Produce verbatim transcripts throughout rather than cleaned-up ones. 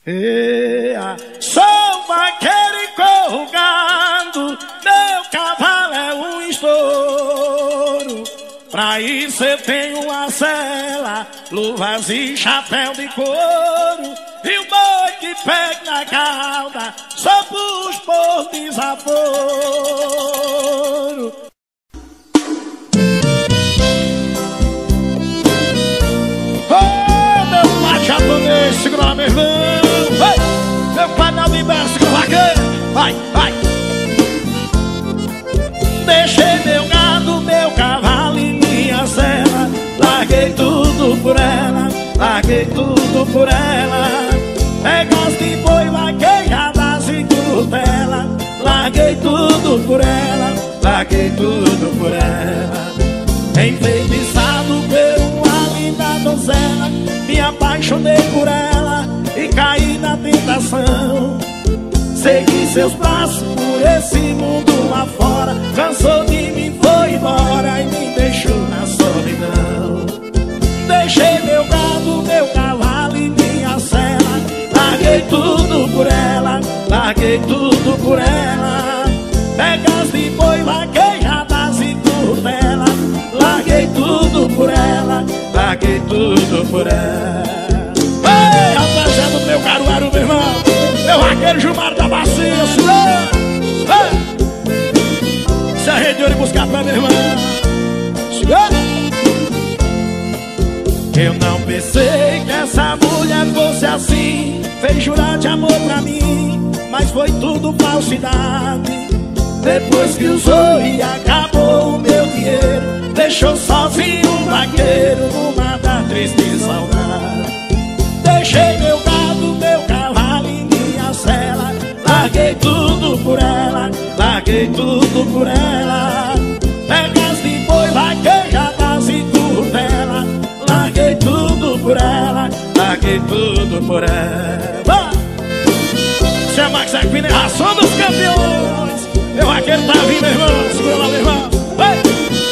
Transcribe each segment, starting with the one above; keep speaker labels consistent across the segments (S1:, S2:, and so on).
S1: Ea, sou vaqueiro e corro gado, meu cavalo é um estouro. Pra isso eu tenho uma cela, luvas e chapéu de couro. E o boi que pega na cauda, só pus por desaforo. Oh, meu pai japonês, segura lá, meu irmão. Vai, meu pai não me berça com vaqueiro. Vai, vai. Deixei meu gado, meu cavalo e minha cela. Larguei tudo por ela, larguei tudo por ela. Negócio de boi, vaquejadas e curtela. Larguei tudo por ela, larguei tudo por ela. Enfeitiçado por uma linda donzela, me apaixonei por ela e caí na tentação. Segui seus passos por esse mundo lá fora. Cansou de mim, foi embora e me deixou na solidão. Deixei meu gado, meu cavalo e minha cela. Larguei tudo por ela, larguei tudo por ela. Pegas de boi, vaquejadas e curtela. Larguei tudo por ela, larguei tudo por ela. Ei, rapaziada do meu Caruaru, meu irmão, meu vaqueiro Gilmar da Bacia, senhor. Se arrediou de buscar pra meu irmão, senhor. Eu não pensei que essa mulher fosse assim. Fez jurar de amor pra mim, mas foi tudo falsidade. Depois que usou e acabou o meu dinheiro, deixou sozinho um vaqueiro numa da triste saudade. Deixei meu gado, meu cavalo e minha cela. Larguei tudo por ela, larguei tudo por ela. Pegas de boi, vaquejadas e curtela. Larguei tudo por ela, larguei tudo por ela. Se é Max Aquino, é ração dos campeões. Meu vaqueiro tá vindo, meu irmão. Segura lá, meu irmão. Vai!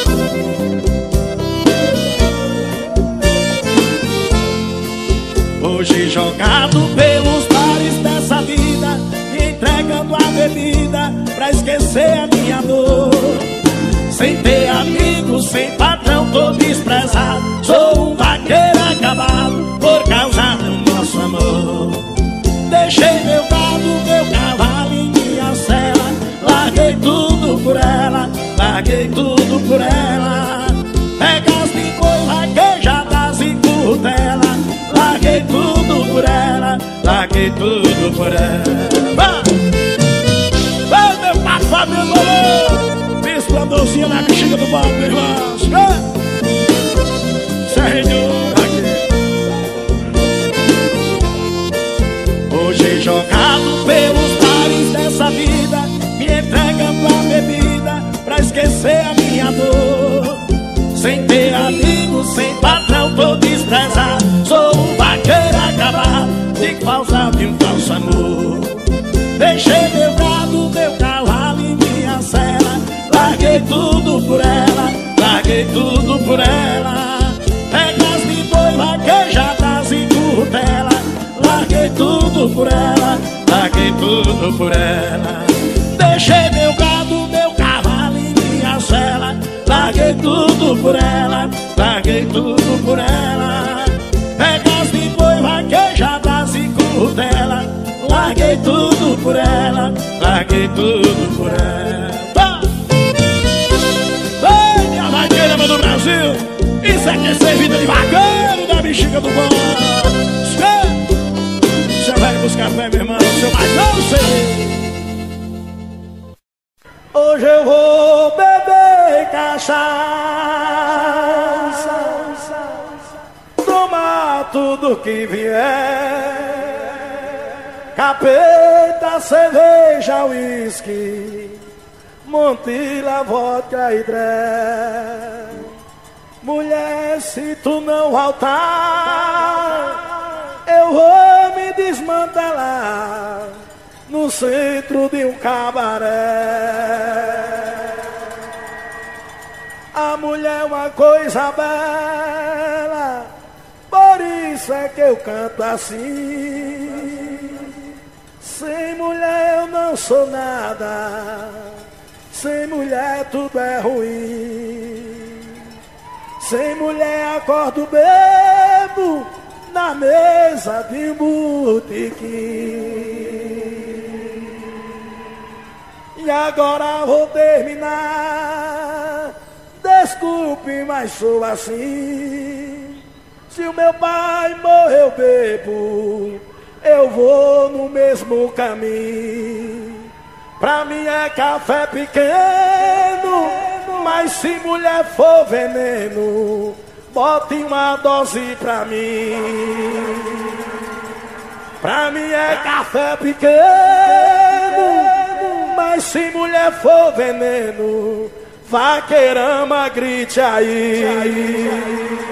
S1: Hoje jogado pelos bares dessa vida, me entregando a bebida pra esquecer a minha dor. Sem ter amigos, sem patrão, tô desprezado. Sou um vaqueiro acabado por causa do nosso amor. Deixei meu gado, meu cavalo e minha cela. Larguei tudo por ela, larguei tudo por ela. Pegas de boi, vaquejadas e curtela. Larguei tudo por ela, larguei tudo por ela. Vai, meu papo, Fábio Lolo, bispo a docinha na bexiga do palco, meu irmão. Se arrediou aqui. Hoje jogado pelos bares dessa vida, me entregando a bebida pra esquecer a minha dor. Sem ter amigos, sem patrão, tô desprezado. Sou um vaqueiro acabado, de causa de um falso amor. Deixei meu gado, meu cavalo e minha cela. Larguei tudo por ela, larguei tudo por ela. Pegas de boi, vaquejadas e curtela. Larguei tudo por ela, larguei tudo por ela. Deixei meu gado, meu cavalo e minha cela. Larguei tudo por ela, larguei tudo por ela. Pegas de boi, vaquejadas e curtela. Larguei tudo por ela, larguei tudo por ela. Vai, minha vaqueira do Brasil, isso aqui é ser vida de vaqueiro da bexiga do bom. Você vai buscar fé, meu irmão, seu mais não sei. Hoje eu vou beber cachaça, tomar tudo que vier. Capeta, cerveja, uísque, Montila, vodka e dré. Mulher, se tu não voltar, eu vou me desmantelar no centro de um cabaré. A mulher é uma coisa bela, por isso é que eu canto assim. não sou nada. Sem mulher tudo é ruim. Sem mulher acordo bebo na mesa de um botequim. E agora vou terminar. Desculpe, mas sou assim. Se o meu pai morreu bebo, eu vou no mesmo caminho. Pra mim é café pequeno, mas se mulher for veneno, bote uma dose pra mim. Pra mim é café pequeno, mas se mulher for veneno, vaqueirama, grite aí.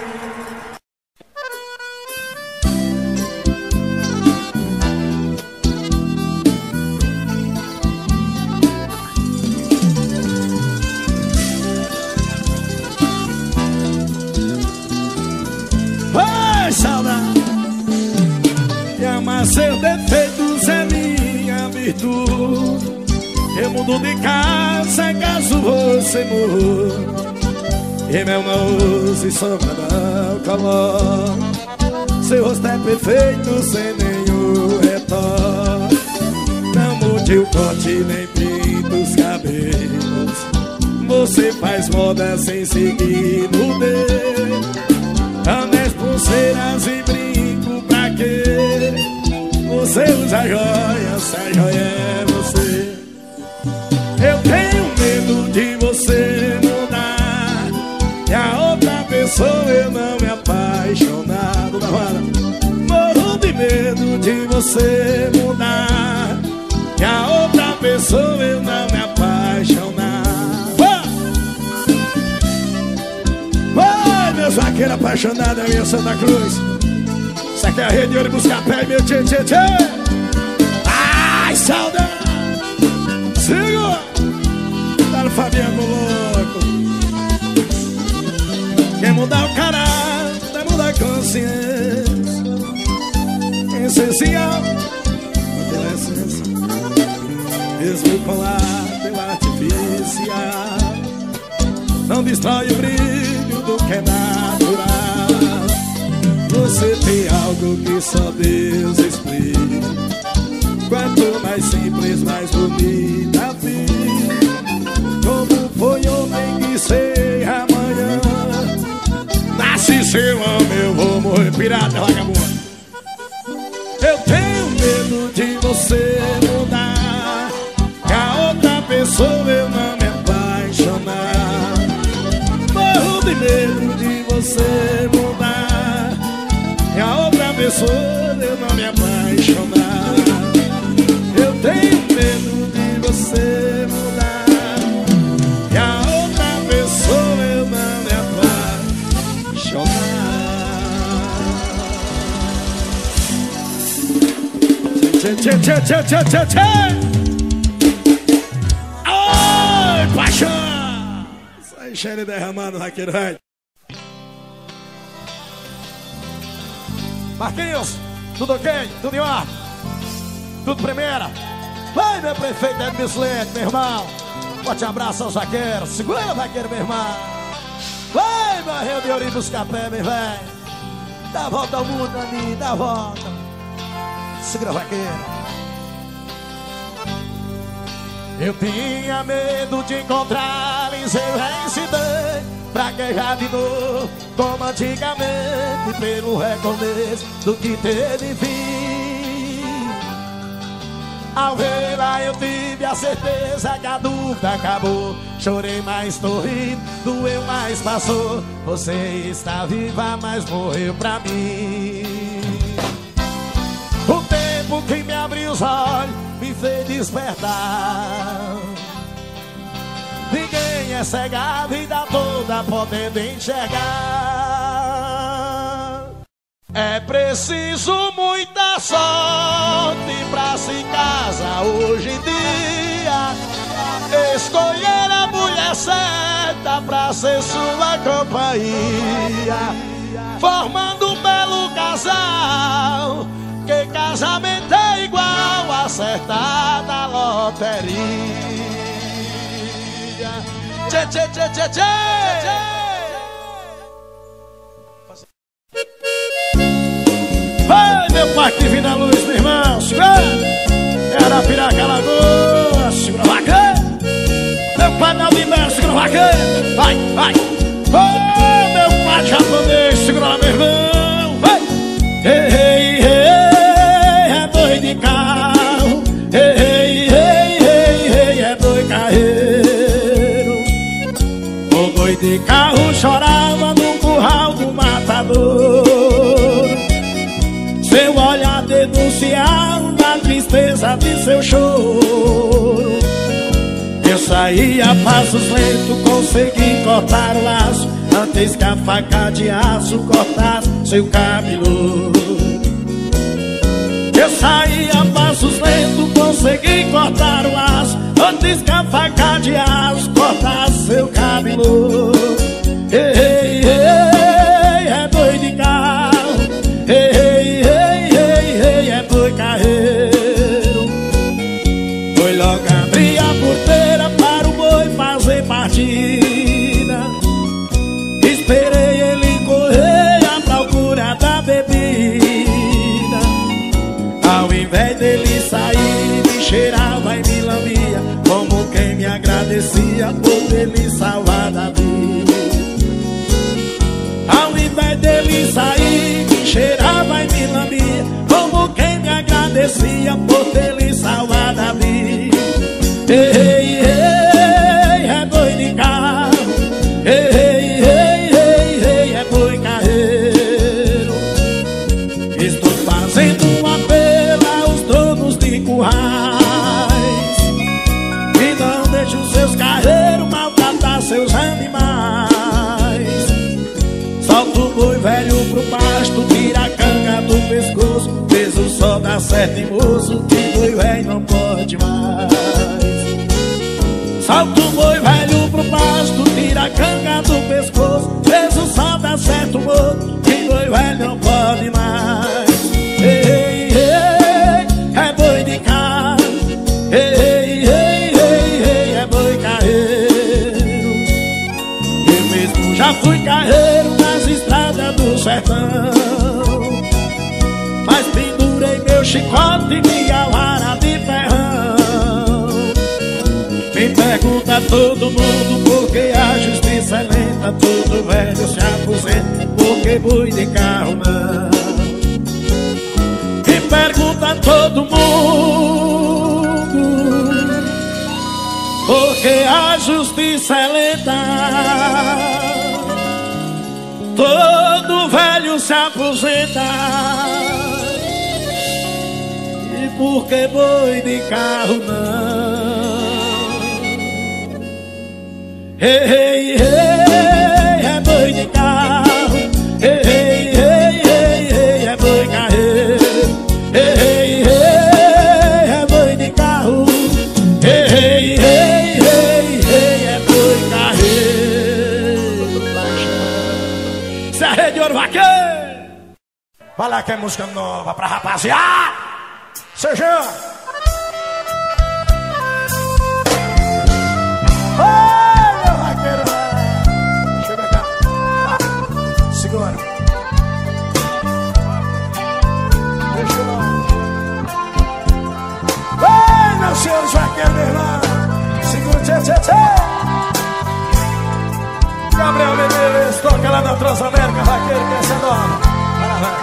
S1: Seus defeitos é minha virtude. Eu mudo de casa caso você morra. E meu não se sobra não coloca. Seu rosto é perfeito sem nenhum retorno. Não mude o corte nem pinta os cabelos. Você faz moda sem seguir no dedo. Anéis, pulseiras e brinco pra quê? Você usa joia, se a joia é você. Eu tenho medo de você mudar e a outra pessoa eu não me apaixonar. Morro de medo de você mudar e a outra pessoa eu não me apaixonar. Vai, meus vaqueiros apaixonados, minha Santa Cruz. Isso aqui é a rede de ônibus Capé, meu tchê, tchê, tchê. Ai, saudade. Siga. Tá no Fabiano louco. Quer mudar o caráter, vai mudar a consciência. Essencial. Pela essência. Mesmo colar pela artificial. Não destrói o brilho do que é natural. Você tem algo que só Deus explica. Quanto mais simples, mais bonita vida. Como foi ontem que sei amanhã. Nasce seu homem, eu vou morrer pirata, vagabundo. Eu tenho medo de você mudar e a outra pessoa eu não me apaixonar. Morro de medo de você mudar e a outra pessoa eu não me apaixonar. Eu tenho medo de você mudar e a outra pessoa eu não me apaixonar. Tchê, tchê, tchê, tchê, tchê, tchê, tchê. Ai, paixão. Sai cheiro derramado, Raqueiro. Marquinhos, tudo ok? Tudo em ordem? Tudo primeira? Vai, meu prefeito Edmilson Sled, meu irmão. Forte abraço aos vaqueiros. Segura, vaqueiro, meu irmão. Vai, meu Rio de Ônibus Capé, meu velho. Dá a volta ao mundo, Aninho, dá a volta. Segura, vaqueiro. Eu tinha medo de encontrar em seu reincidente. Praguejar de novo, como antigamente, pelo recomeço do que teve fim. Ao vê-la eu tive a certeza que a dúvida acabou. Chorei, mas tô rindo, doeu, mas passou. Você está viva, mas morreu pra mim. O tempo que me abriu os olhos me fez despertar. Ninguém é cego a vida toda podendo enxergar. É preciso muita sorte pra se casar hoje em dia. Escolher a mulher certa pra ser sua companhia, formando um belo casal. Que casamento é igual a
S2: acertar na loteria. Tchê, tchê, tchê, tchê, tchê.
S1: Vai, meu pai que vim na luz, meu irmão. Segura. Era piraca lagoa. Segura a vaqueira. Meu pai não me dá, segura a vaqueira. Vai, vai. Oh, meu pai japonês, segura lá, meu irmão. Vai. Ei, ei, ei, é boi de carro. Ei, ei, ei, ei, ei, é boi carreiro. O boi de carro chorava no curral do matador. Seu olhar denunciava a tristeza de seu choro. Eu saí a passos lentos, consegui cortar o laço antes que a faca de aço cortasse seu cabelo. Eu saí a passos lentos, consegui cortar o laço antes que a faca de aço cortasse seu cabelo. Ei, ei, ei, é boi de carro. Ei, ei, ei, ei, ei, é boi carreiro. Foi logo abrir a porteira para o boi fazer partida. Esperei ele correr à procura da bebida. Ao invés dele sair, me cheirava e me lambia, como quem me agradecia por ter lhe salvado a vida. Ao invés dele sair, me cheirava e me lambia, como quem me agradecia por ter lhe salvado a vida. Ei, ei, é boi de carro. Ei, ei, ei, ei, é boi carreiro. Estou fazendo um apelo aos donos de currais, que não deixem os seus carreiros maltratar seus animais. Solta o boi velho pro pasto, tira a canga do pescoço, fez o sol dar certo e moço, que boi velho não pode mais. Solta o boi velho pro pasto, tira a canga do pescoço, fez o sol dar certo, moço, que boi velho não pode mais. Ei, ei, é boi de carro. Ei, ei, ei, ei, é boi carreiro. Eu mesmo já fui carreiro nas estradas do sertão, mas pendurei meu chicote e minha vara de ferrão. Me pergunta todo mundo por que a justiça é lenta, todo velho se aposenta, porque boi de carro não. Me pergunta todo mundo por que a justiça é lenta, todo velho se aposenta, e por que boi de carro não. Ei, ei, ei, é boi de carro. Ei, ei, ei, ei, ei, é boi carreiro. Ei, ei, ei, é boi de carro. Ei, ei, ei, ei, ei, é boi carreiro. Isso é a Rede Ouro Vaqueiro. Vai lá que é música nova pra rapaziada. Seja. Segura. Deixa eu lá. Ei, meus senhores vaqueiros, meu irmão. Segura, tchê, tchê, tchê. Gabriel Menezes, toca lá na Transamérica, vaqueiro, vencedor. Vai, vai.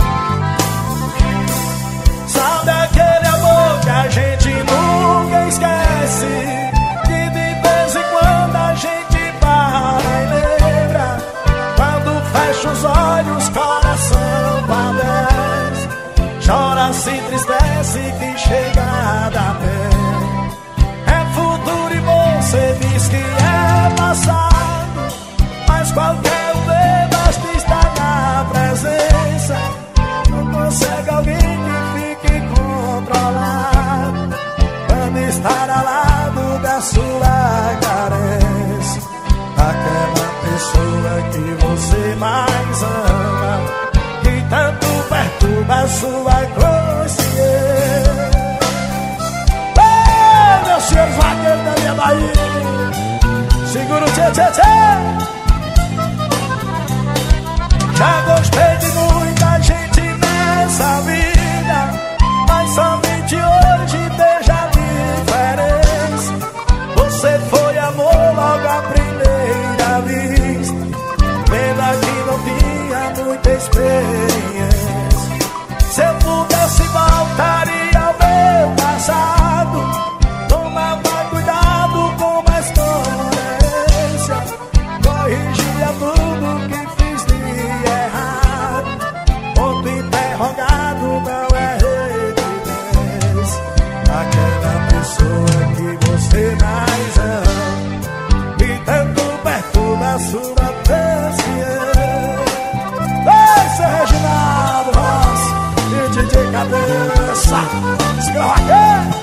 S1: Sabe aquele amor que a gente nunca esquece, que de vez em quando a gente para e lembra. Quando fecha os olhos, coração padece, chora, se entristece, que chegada tem. É futuro e você diz que é passado, mas qualquer um vê, basta estar na presença. Não consegue alguém que fique controlado quando estar ao lado da sua carência. Aquela pessoa que você mais ama, que tanto perturba a sua consciência. tchê, tchê, tchê. Já gostei de muita gente nessa vida, mas somente hoje vejo a diferença. Você foi amor logo à primeira vista, pena que não tinha muita experiência. Se eu pudesse voltaria ao meu passado, tomava cuidado com mais tolerância, corrigia tudo que fiz de errado. Ponto interrogado não é evidência. Aquela pessoa que você mais ama e tanto perto da sua paciência. Esse é Reginaldo Rossi e D J Cabeça. Se grava aqui.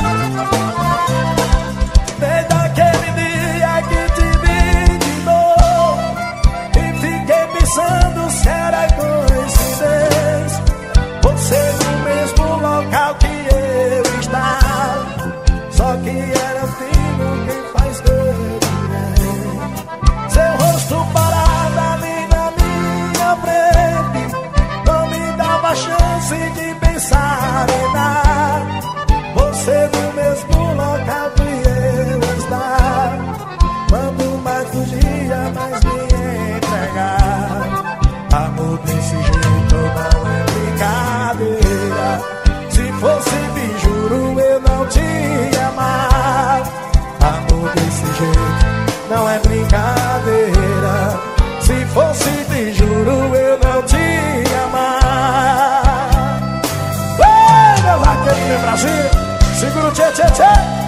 S1: Desde aquele dia que te vi de novo e fiquei pensando se era coincidência. Você no mesmo local que eu estava, só que era antigo quem faz diferença. Seu rosto parado ali na minha frente não me dava chance de pensar em nada. Você no mesmo local que eu estava, quando mais fugia, mais me entregar. Amor desse jeito não é brincadeira. Se fosse me juro eu não te amar. Amor desse jeito não é brincadeira. Se fosse te juro eu não te amar. Ei, meu vaqueirinho Brasil, segura o tchê, tchê, tchê.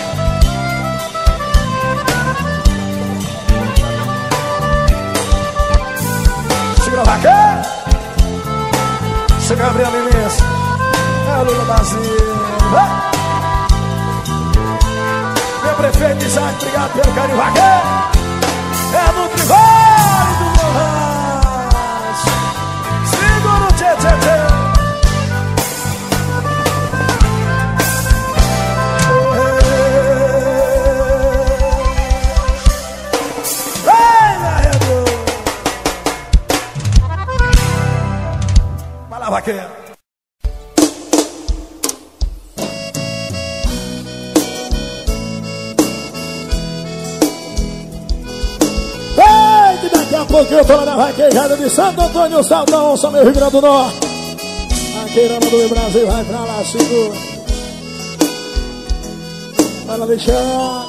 S1: Segura o vaqueiro. Segura Gabriel Menezes. É o Lula Brasil. Meu prefeito Isaac, obrigado pelo carinho, vaqueiro. É do Trivale do Morrais. Segura o tchê, tchê, tchê. Vaqueiro. Ei, que daqui a pouco eu tô lá na vaquejada de Santo Antônio Saldão, só meu Rio Grande do Norte. Vaqueirama do Brasil vai pra lá, segura. Vai lá deixar.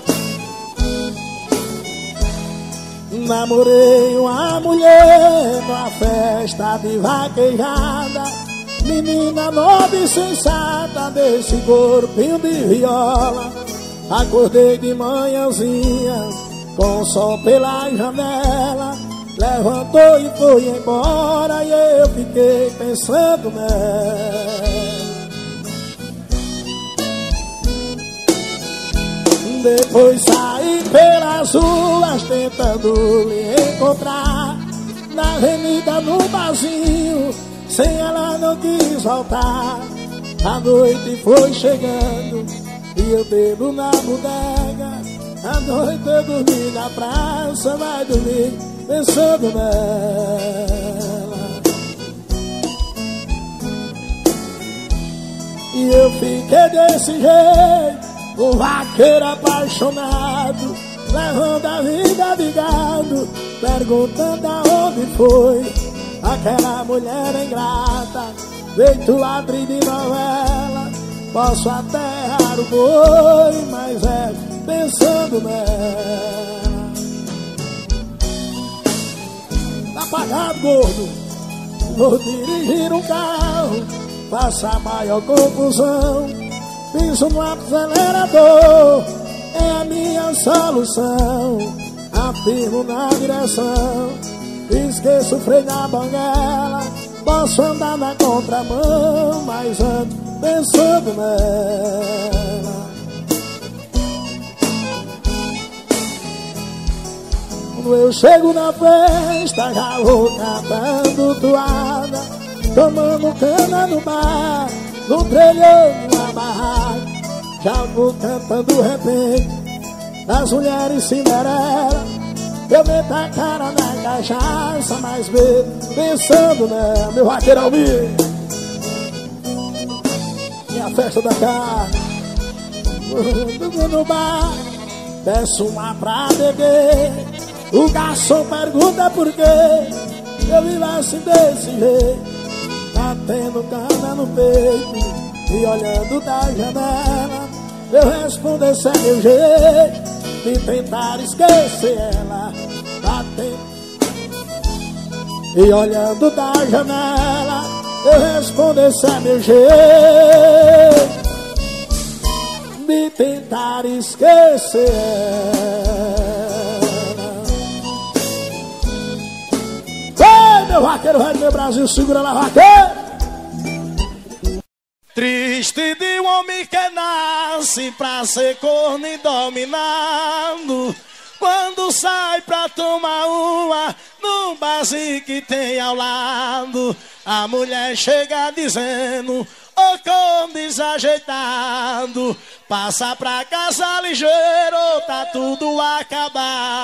S1: Namorei uma mulher numa festa de vaquejada, menina nova e sensata desse corpinho de viola. Acordei de manhãzinha com o sol pela janela, levantou e foi embora e eu fiquei pensando nela. Depois saí pelas ruas tentando lhe encontrar, na avenida no barzinho, sem ela não quis voltar. A noite foi chegando e eu bebo na bodega. A noite eu dormi na praça, vai dormir pensando nela. E eu fiquei desse jeito, um vaqueiro apaixonado, levando a vida de gado, perguntando aonde foi aquela mulher ingrata, feito ladrilho de novela. Posso até errar o boi, mas é pensando nela. Tá apagado, gordo. Vou dirigir um carro, faça a maior confusão, piso no acelerador, é a minha solução. Afirmo na direção, esqueço o freio na banguela. Posso andar na contramão, mas ando pensando nela. Quando eu chego na festa, já vou cantando toada, tomando cana no bar, no trelhão, numa barraca. Já vou cantando repente das mulheres Cinderela, Eu meto a cara na cachaça, mas bebo, pensando nela. Meu vaqueiro Almir, minha festa da carne. No bar, peço uma pra beber. O garçom pergunta por quê eu vivo assim desse jeito, batendo cana no peito e olhando da janela. Eu respondo, esse é meu jeito de tentar esquecer ela, batendo e olhando da janela. Eu respondo, esse é meu jeito de tentar esquecer ela. Ei, meu vaqueiro velho, meu Brasil, segura lá, vaqueiro.
S2: Triste de um homem que nasce pra ser corno e dominado, quando sai pra tomar uma num barzinho que tem ao lado, a mulher chega dizendo: ô como desajeitado, passa pra casa ligeiro, tá tudo acabado.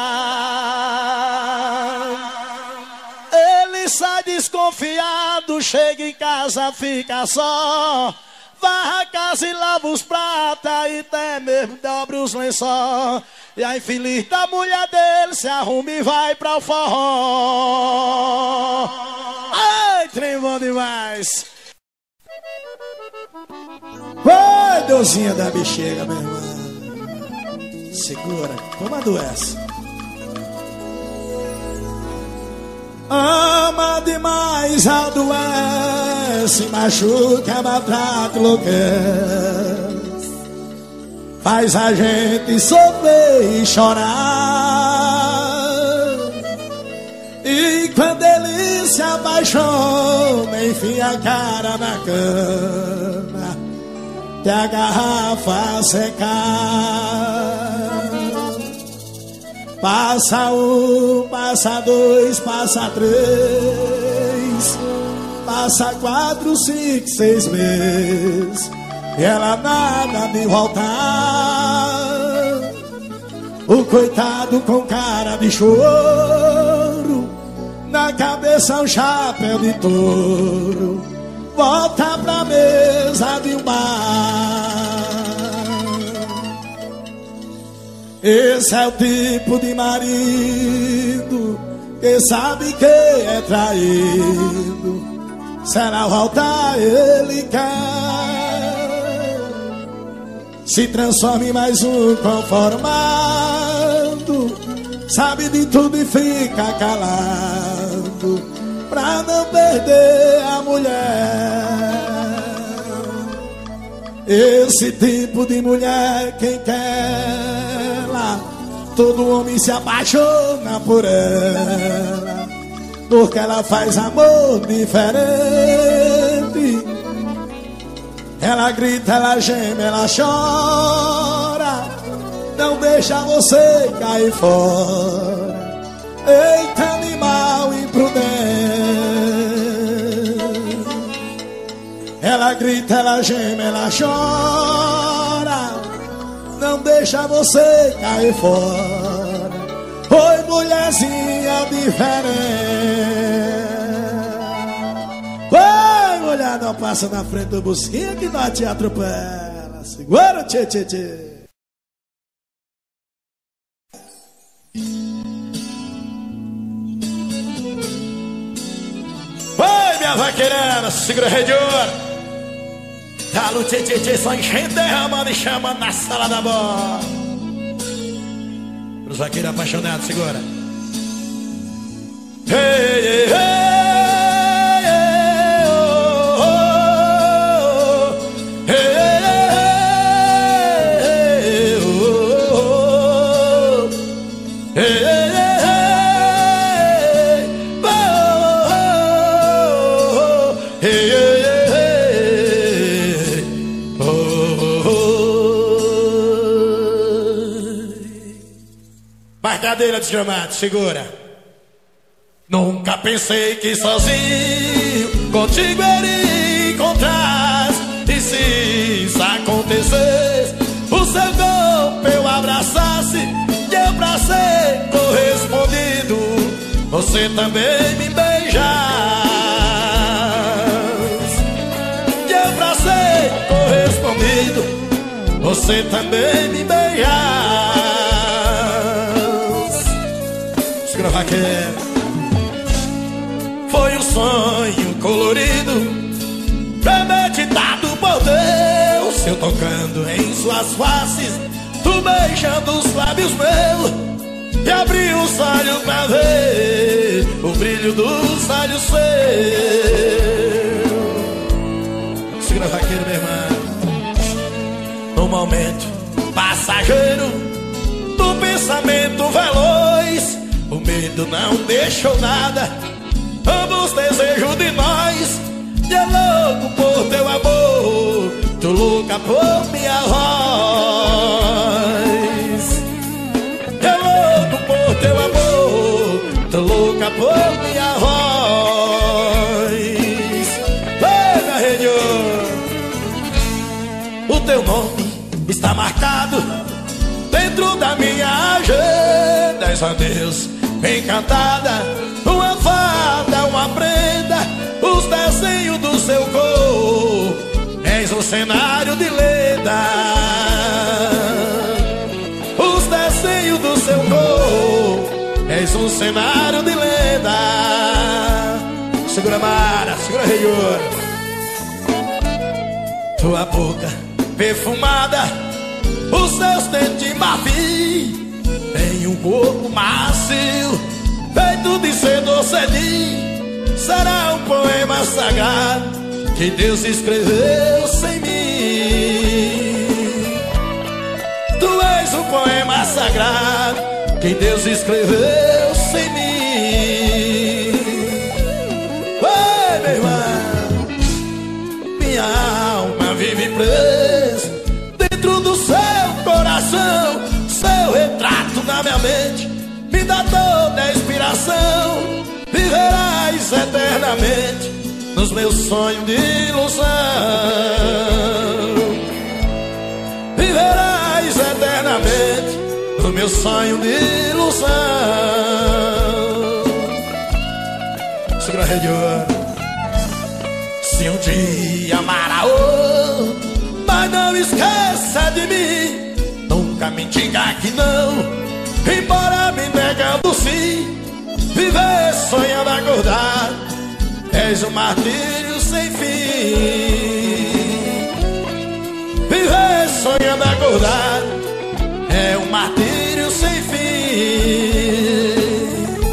S2: Ele sai desconfiado, chega em casa, fica só, varra a casa e lava os pratos e até mesmo dobra os lençóis. E a infeliz da mulher dele se arruma e vai pra o forró. Ai, trem bom demais.
S1: Vai, Deusinha da bexiga, meu irmão. Segura, como adoece. Ama demais, adoece, machuca, maltrata, enlouquece, faz a gente sofrer e chorar. E quando ele se apaixona, enfia a cara na cama, que a garrafa secar. Passa um, passa dois, passa três, passa quatro, cinco, seis meses, e ela nada de voltar. O coitado com cara de choro, na cabeça um chapéu de touro, volta pra mesa de um bar. Esse é o tipo de marido que sabe que é traído, será voltar ele quer. Se transforma em mais um conformado, sabe de tudo e fica calado, pra não perder a mulher. Esse tipo de mulher, quem quer ela, todo homem se apaixona por ela, porque ela faz amor diferente. Ela grita, ela geme, ela chora, não deixa você cair fora. Eita, animal imprudente. Ela grita, ela geme, ela chora, não deixa você cair fora. Oi, mulherzinha diferente. Oi, mulher, não passa na frente do busquinha que nós te atropela. Segura, tchê, tchê, tchê. Oi, minha vaqueirana, segura a rede de ouro. Talo, tchê, tchê, tchê, só enchendo, derramando e chamando na sala da bola. Os vaqueiros apaixonados, segura. Hey, hey, hey. Cadeira desgramada, segura. Nunca pensei que sozinho contigo iria encontrar. E se isso acontecesse, o seu corpo eu abraçasse, e eu pra ser correspondido
S2: você também me beijas, e eu pra ser correspondido, você também me beijas. Segura vaqueiro. Foi um sonho colorido, premeditado por Deus, eu tocando em suas faces, tu beijando os lábios meus, e abri os olhos pra ver o brilho dos olhos seus. Segura vaqueiro, meu irmão. No momento passageiro do pensamento veloz, o medo não deixou nada, ambos desejos de nós. E é louco por teu amor, tô louca por minha voz. É louco por teu amor, tô louca por minha voz. Ei, minha região, o teu nome está marcado dentro da minha agenda. És a Deus encantada, uma fada, uma prenda, os desenhos do seu corpo, és um cenário de lenda. Os desenhos do seu corpo, és um cenário de lenda. Segura Mara, segura Reior. Tua boca perfumada, os seus dentes marfim, tem um corpo macio, feito de cedo cedim. Será um poema sagrado que Deus escreveu sem mim. Tu és um poema sagrado que Deus escreveu sem mim. Oi, meu irmão, minha alma vive presa dentro do seu coração. Seu retrato na minha mente me dá toda a inspiração. Viverás eternamente nos meus sonhos de ilusão. Viverás eternamente no meu sonho de ilusão. Segura a rede. Se um dia amar a outro, mas não esqueça de mim, nunca me diga que não, embora me negando sim. Viver sonhando acordar, és um martírio sem fim. Viver sonhando acordar, é um martírio sem fim.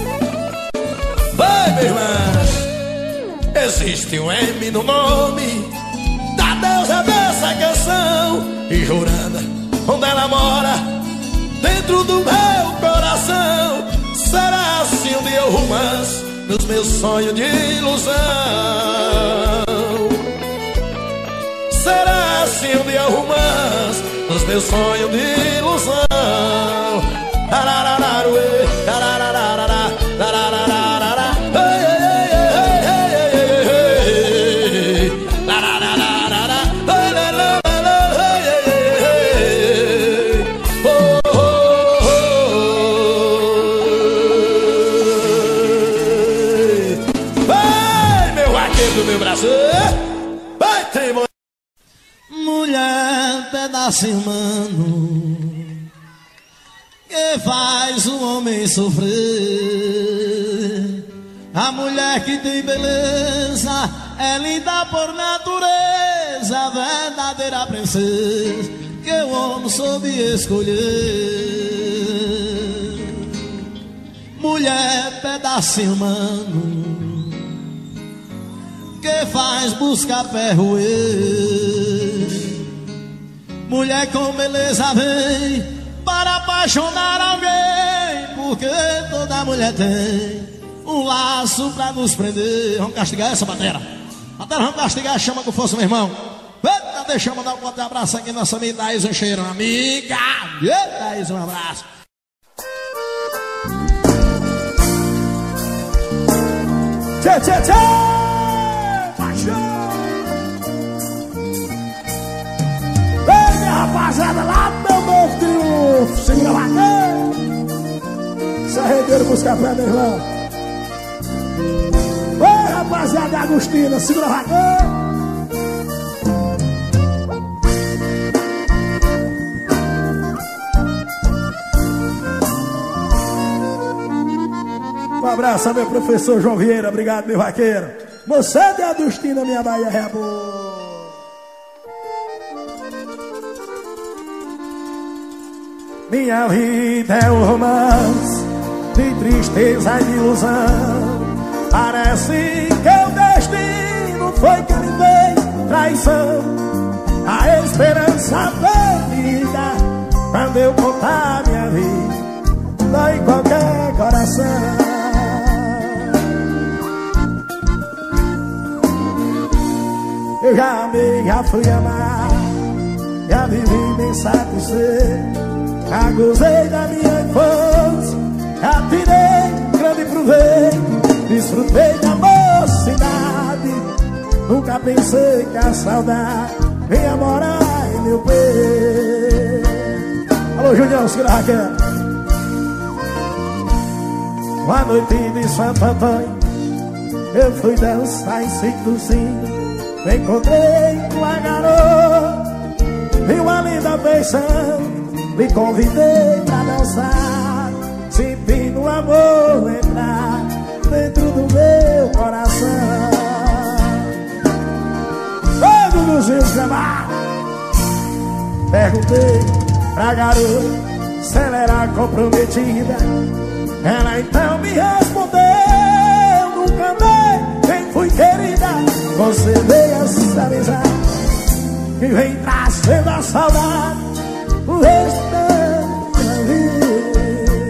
S2: Vai, meu irmão, existe um M no nome da deusa dessa canção, e Joranda, onde ela mora, dentro do meu coração. Será assim um dia o romance nos meus sonhos de ilusão. Será assim um dia o romance nos meus sonhos de ilusão. Ararararuê, ararararará, ararararará, ei, ei, ei, ei, ei, ei, ararararará, ei, ei, ei, oh, oh, oh. Vai, meu vaqueiro do meu braço, vai, tremor.
S1: Mulher, pedaço humano, que faz o homem sofrer. A mulher que tem beleza é linda por natureza, verdadeira princesa que o homem soube escolher. Mulher, pedaço humano, que faz buscar perroer. Mulher com beleza vem para apaixonar alguém, porque toda mulher tem um laço pra nos prender. Vamos castigar essa batera. Batera, vamos castigar, chama com força, meu irmão. Eita, deixa eu mandar um forte abraço aqui, nossa amiga Thaís Encheiro, amiga. Eita, Thaís, um abraço.
S2: Tchê, tchê, tchê! Paixão! Vem, minha rapaziada, lá do meu novo triunfo. Segura a bater! Sarredeiro buscar pé, meu irmão. Oi, rapaziada Agostina, segura a vaca. Um abraço ao meu professor João Vieira, obrigado, meu vaqueiro. Você de Agostina, minha Bahia é boa. Minha vida é um romance de tristeza e de ilusão. Parece que o destino foi quem me fez traição. A esperança perdida quando eu contar minha vida, dói qualquer coração. Eu já amei, já fui amar, já vivi bem satisfeito. Já gozei da minha infância, já tirei grande proveito. Desfrutei da mocidade, nunca pensei que a saudade venha morar em meu peito. Alô, Julião, segura a Raquel. Uma noite de Santo Antônio, eu fui dançar em Cinto Sim. Me encontrei com a garota, vi uma linda feição, me convidei pra dançar, sentindo o amor entrar dentro do meu coração. Todo nos escamar, perguntei pra garota se ela era comprometida. Ela então me respondeu: nunca amei quem fui querida. Você veio a se avisar que vem trazendo a saudade o restante da vida.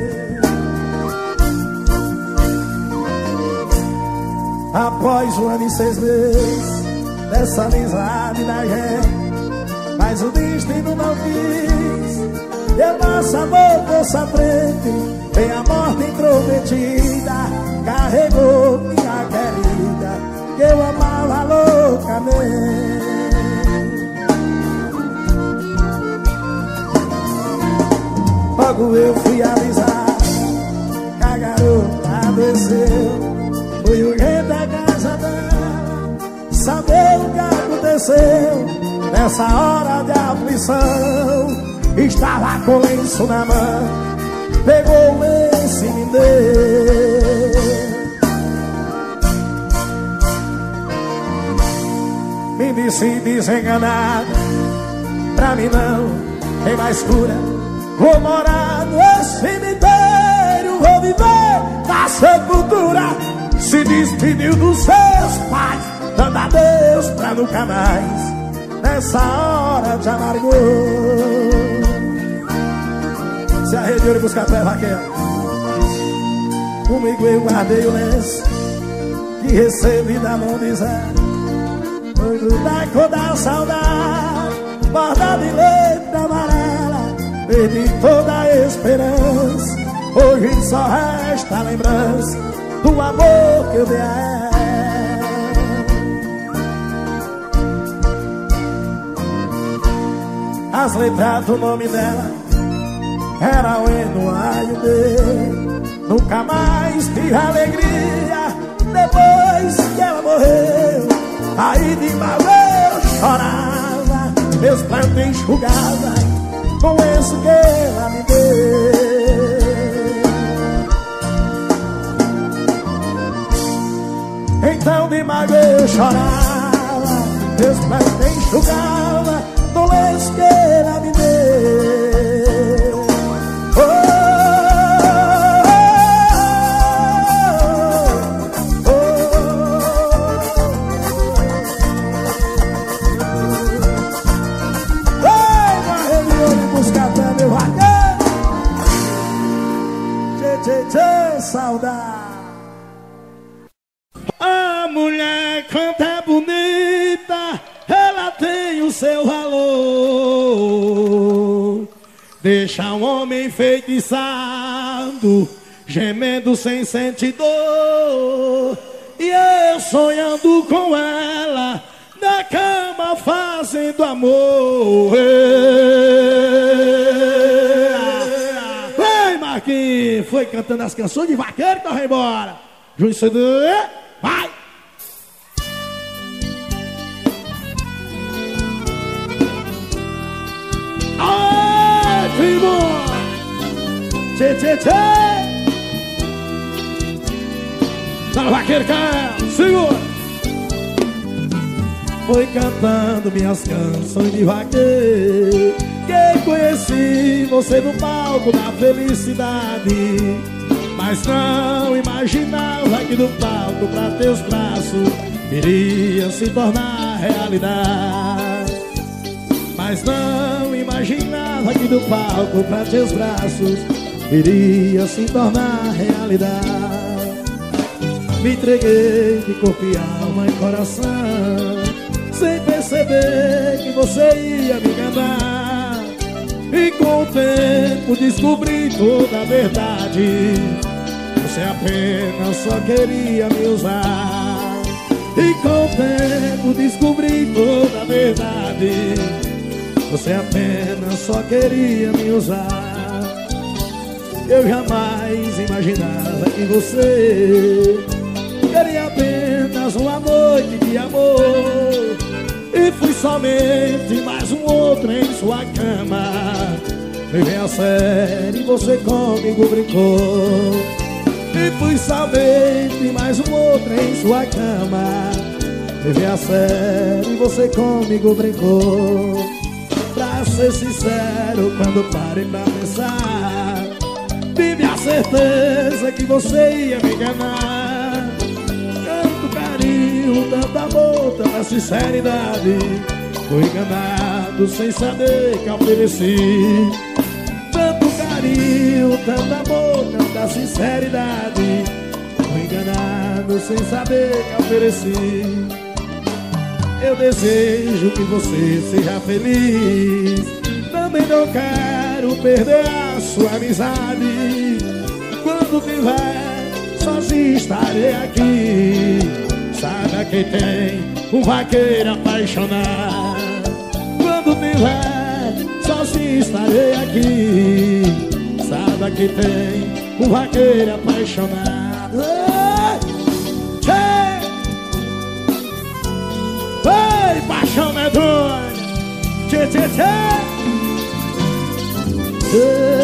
S2: Após um ano e seis meses dessa amizade da gente, mas o destino não quis. E o nosso amor fosse à frente, vem a morte intrometida, carregou minha querida, que eu amava loucamente. Logo eu fui avisar que a garota adoeceu. Fui urgente à casa dela, saber o que aconteceu. Nessa hora de aflição, estava com lenço na mão, pegou o lenço e me deu. Me disse desenganada, pra mim não tem mais cura. Vou morar no cemitério, vou viver na sepultura. Se despediu dos seus pais, dando adeus pra nunca mais. Nessa hora de amargor, se arrepiou e buscar pé, vaqueiro. Comigo eu guardei o lenço que recebi da mão de Zé, doido da cor da saudade, bordado em letra amarela. Perdi toda a esperança, hoje só resta a lembrança do amor que eu dei a ela. As letras do nome dela era o N, A e o D. Nunca mais tive alegria depois que ela morreu. Aí de mal eu chorava, meus prantos enxugava com isso que ela me deu. Então de mal eu chorava, meus prantos enxugava com isso que ela me deu. Oh, oh, oh, oh. Buscar pra meu vaqueiro, tchê, tchê, tchê, saudade. A mulher canta bonita, ela tem o seu valor. Deixa um homem enfeitiçado, gemendo sem sentir dor. E eu sonhando com ela, na cama fazendo amor. Vem, Marquinhos! Foi cantando as canções de vaqueiro que nós vamos embora. Juiz C D, vai! Aê, primo! Tchê, tchê, tchê! Tá no vaqueiro, cara! Segura! Foi cantando minhas canções de vaqueiro que conheci você no palco da felicidade. Mas não imaginava que do palco pra teus braços iria se tornar realidade. Mas não imaginava que do palco pra teus braços iria se tornar realidade. Me entreguei de corpo e alma e coração, sem perceber que você ia me enganar. E com o tempo descobri toda a verdade. Você apenas só queria me usar. E com o tempo descobri toda a verdade. Você apenas só queria me usar. Eu jamais imaginava que você queria apenas uma noite de amor. E fui somente mais um outro em sua cama. Levei a sério e você comigo brincou. E fui somente mais um outro em sua cama. Levei a sério e você comigo brincou. Pra ser sincero, quando parei pra pensar, tive a certeza que você ia me enganar. Tanto carinho, tanto amor, tanta sinceridade. Fui enganado sem saber que ofereci. Tanto carinho, tanto amor, tanta sinceridade. Fui enganado sem saber que ofereci. Eu desejo que você seja feliz. Também não quero perder a sua amizade. Quando tiver sozinho estarei aqui. Saiba que tem um vaqueiro apaixonado. Quando tiver sozinho estarei aqui. Saiba que tem um vaqueiro apaixonado. Ei, paixão medonha, tchê, tchê, tchê.